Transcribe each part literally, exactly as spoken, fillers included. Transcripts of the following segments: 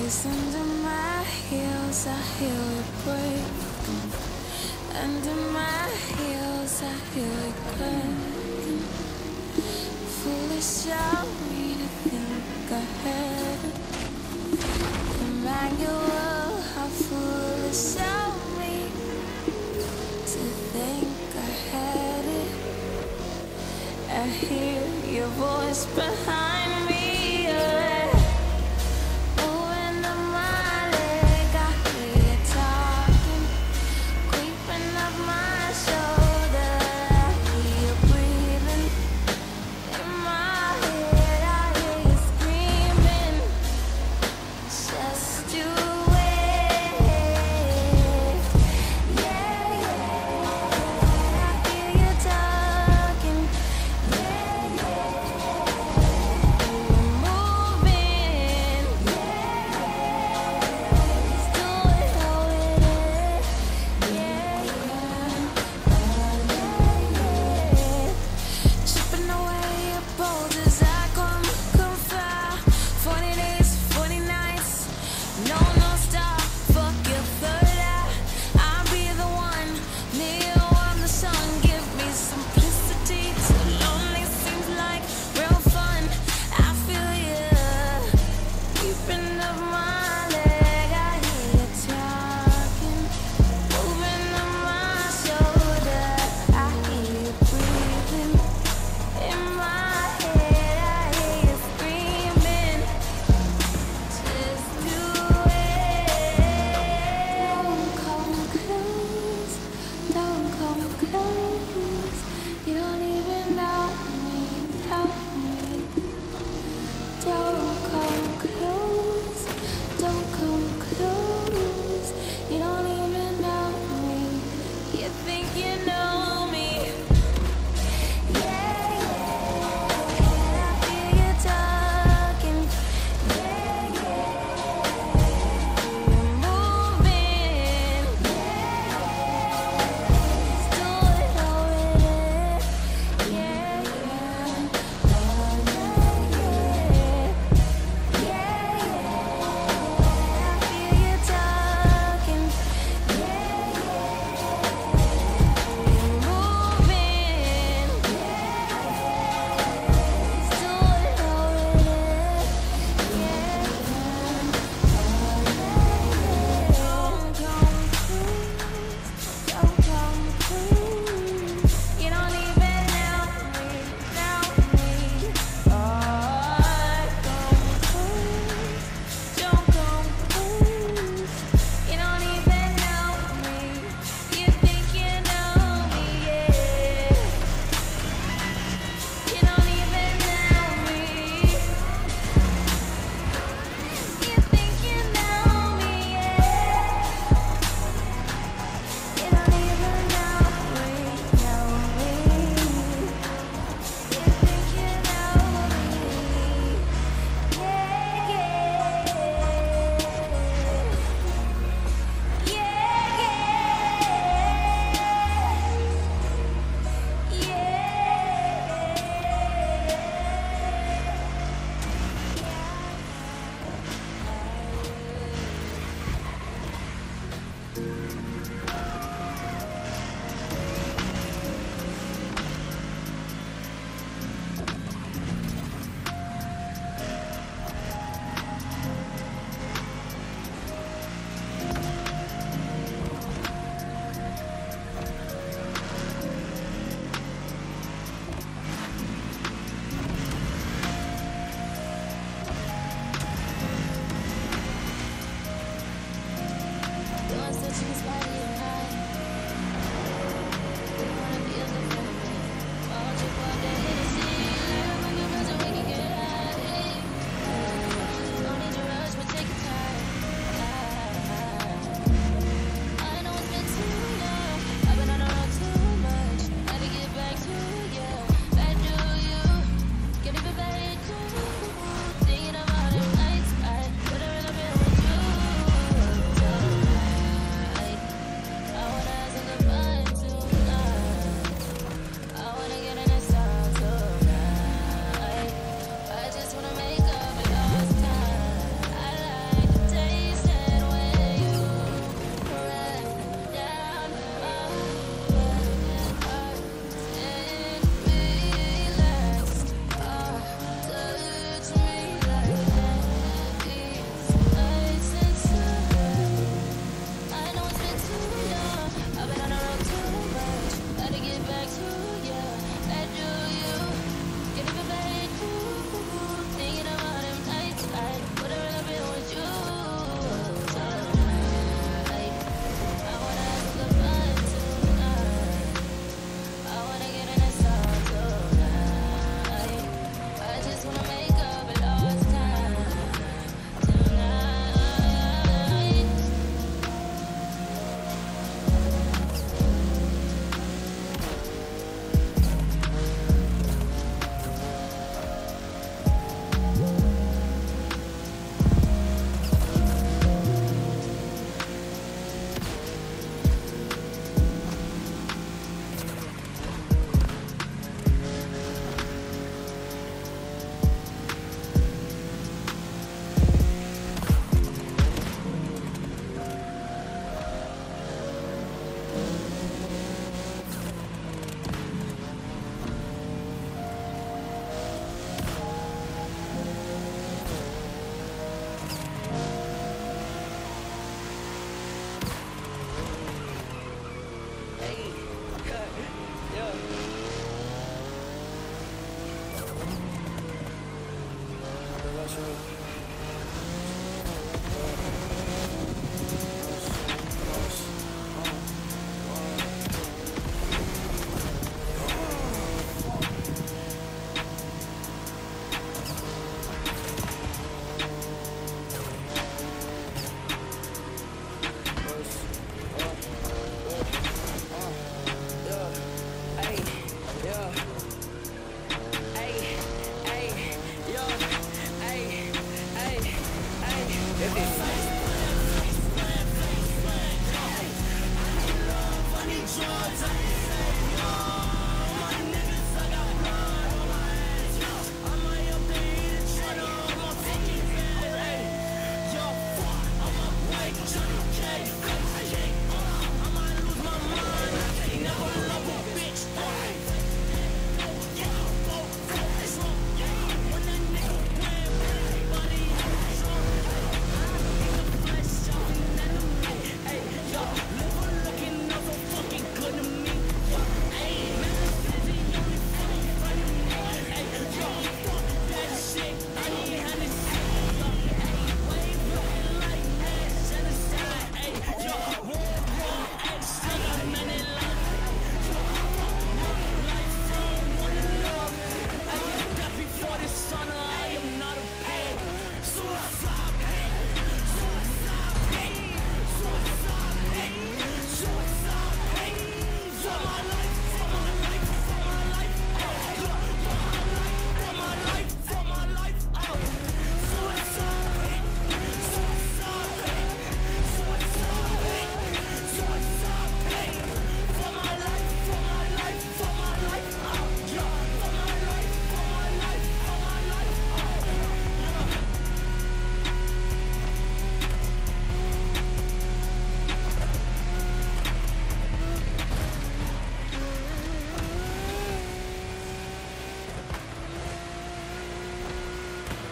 Cause under my heels I hear it break. Under my heels I hear it crack. Foolish of me to think ahead. Emmanuel, how foolish of me to think I had it. I hear your voice behind me.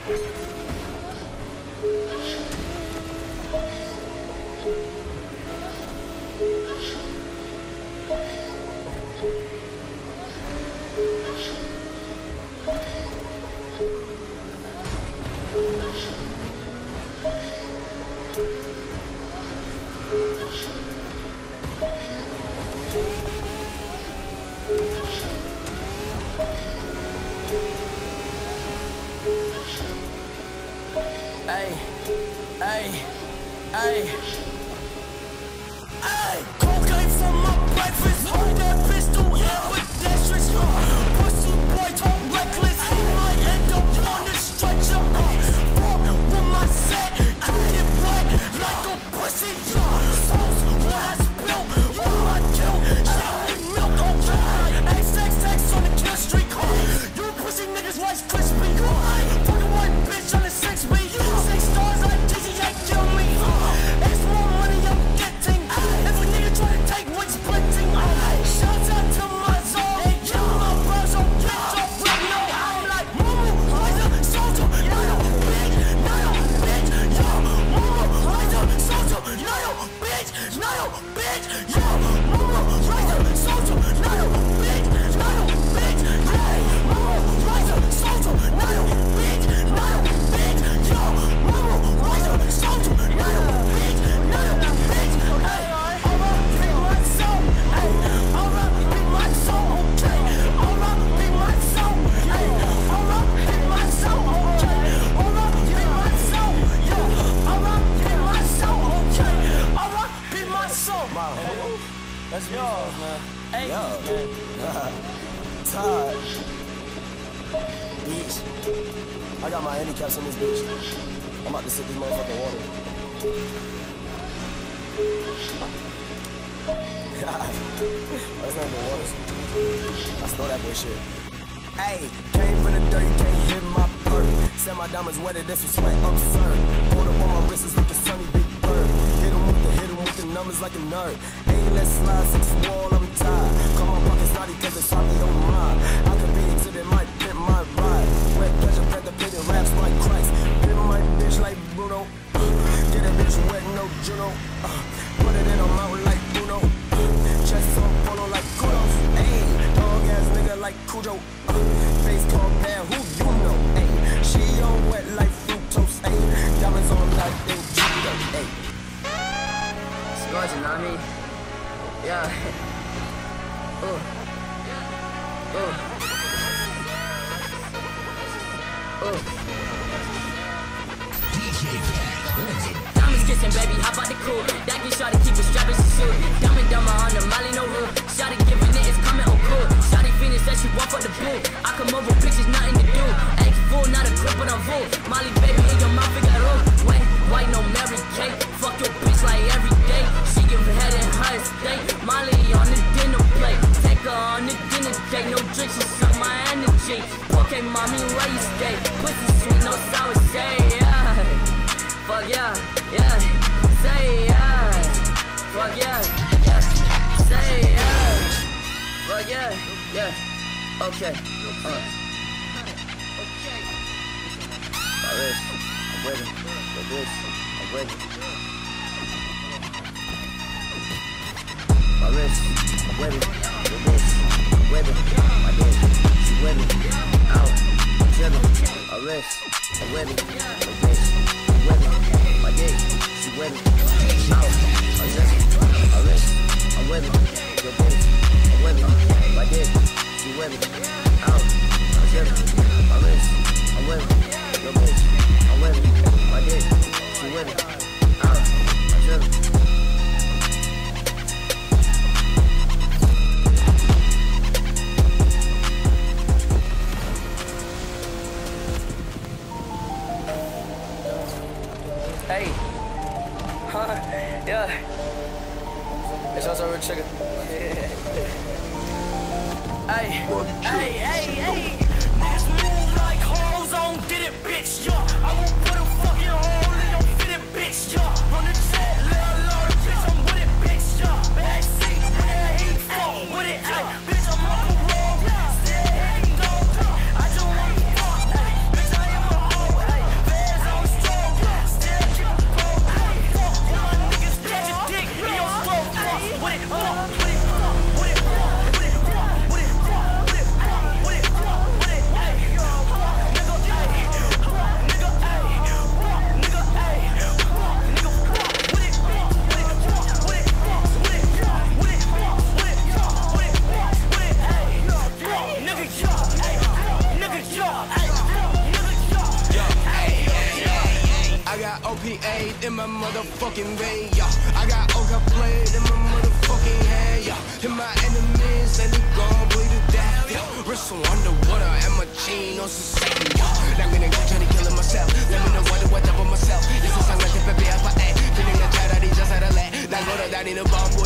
Hey, hey, hey, hey. Cocaine for my breakfast. Hold that pistol here with that stretch. Pussy boy talk reckless. He might end up on the stretcher. Fuck with my set. Get it wet like a pussy. Sauce what I spill, what I kill. Shit milk, okay. X X X on the kill streak. You pussy niggas Rice Krispie. Fucking white bitch on the six B. Six stars like T G A kill me. It's more money I'm getting. If a nigga try to take what's splitting. Shouts out to my zone. They kill my bros on bitch off right now. I'm like Momo, Liza, Soldier, Nayo, bitch, Nayo, bitch, yo. Momo, Liza, Soldier, Nayo, bitch, Nayo, bitch, yo. Momo, Liza, Soldier, Nayo, bitch, Nayo, bitch, hey. Momo, Liza, Soldier, Nayo, bitch, Nayo, bitch, yo. Momo, Liza, Soldier, Nayo, bitch, Nayo, bitch, hey. Alright, be my soul, hey. Alright, be my soul, okay. Alright, be my soul, hey. Alright, be my soul, okay. Alright, be my soul, yeah. Alright, be my soul, okay. Alright, be my soul. That's yours, man. Hey, yo. Todd. Beach. I got my handicaps in this bitch. I'm about to sip this motherfucking water. That's not even water. I stole that bullshit. Hey, came from the dirt, you can't hit my perk. Said my diamonds wetter, this was sweat absurd. Pulled up on my wrists with the sunny big bird. Hit him with the, hit him with the numbers like a nerd. Ain't let slide, six wall, I'm tired. Call my pockets naughty cause it's hardly on mine. I could be exhibit, might pimp my ride. Wet pleasure, pet the pit, raps like Christ. Pimp my bitch like Bruno. Get a bitch wet, no Juno. Uh, put it in her mouth like Bruno. Chest on polo like kudos. Ayy, dog ass nigga like Cujo. Uh, face called bad, who you know? Ayy, she on wet like fructose. Ayy, diamonds on like they Judo. Ayy. Scores, you know what I mean? Yeah. Ooh. Ooh. Ooh. Diamonds kissing, baby, hop out the cool. That can shot to keep it strapping, she shoot. Diamond dumber on the Molly, no rule. Shotty giving it, it's coming on cool. Shotty fiending, said she walk for the pool. I come over, pictures, nothing to do. X full, not a clip, but I'm full. Molly, baby, in your mouth, we got room. Wet, white, no Mary Kate. Fuck your bitch like every day. She give head in her estate. Molly on the dinner plate. Take her on the dinner date. No drink, she suck my energy. Okay, mommy, where you stay? Pussy sweet, no sour say, yeah. Fuck yeah, yeah. Say yeah. Fuck yeah, yeah. Say yeah. Fuck yeah, yeah. Okay. Uh. I'm ready. I'm ready. For this. I'm ready. My wrist, I'm ready. For this. I'm ready. My dick, she ready. Out. I'm chillin'. My wrist, I'm ready. For this. I'm ready. My dick, she ready. Out. I'm chillin'. My wrist, I'm ready. For this. I'm ready. My dick, she ready. Out. I'm chillin'. My wrist, I'm ready. Your bitch, I'm ready. My dick, she ready. Out. I'm chillin'. Hey, huh? Yeah. It's also real sugar. Hey, hey, hey, hey. Niggas move like hoes on did it, bitch. Yeah, I won't put a fucking hole in your fitted, bitch. Yeah, run the jet, let alone Nigga jump, nigga jump, I got O P A in my motherfucking vein, yo. I got Oka played in my motherfucking hand, yo. And my enemies and they gon' bleed to death, yo. Wrestle underwater and my chain on sustain, yo. Let me know trying to kill myself. Let me know what what up on myself. It's a song like the baby of a egg. Feeling the child that he just had a leg. Now go to daddy the bomb.